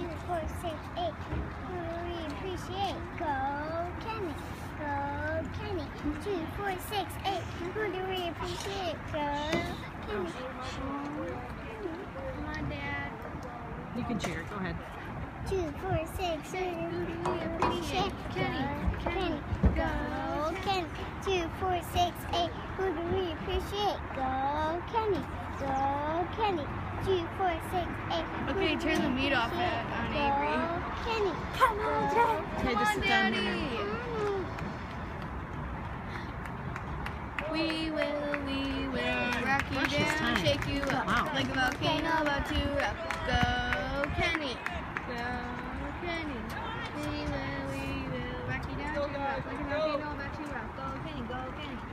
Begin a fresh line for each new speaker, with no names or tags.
2, 4, 6, 8. Who do we appreciate? Go Kenny. Go Kenny. 2, 4, 6, 8. Who do we appreciate? Go Kenny. Come on, Dad.
You can cheer. Go ahead.
2, 4, 6. Who do we appreciate?
Kenny.
Kenny. Go Kenny. 2, 4, 6, 8. Who do we appreciate? Go Kenny. Go Kenny. 2, 4, 6, 8.
Okay, turn the meat off on Avery.
Go Kenny.
Come on, Dad.
Okay, just sit down here.
We will rock you
Precious
down,
time.
shake you up,
Wow.
like a volcano about to erupt. Go Kenny, go Kenny. We will rock you down, like a volcano about to erupt. Go Kenny, go Kenny.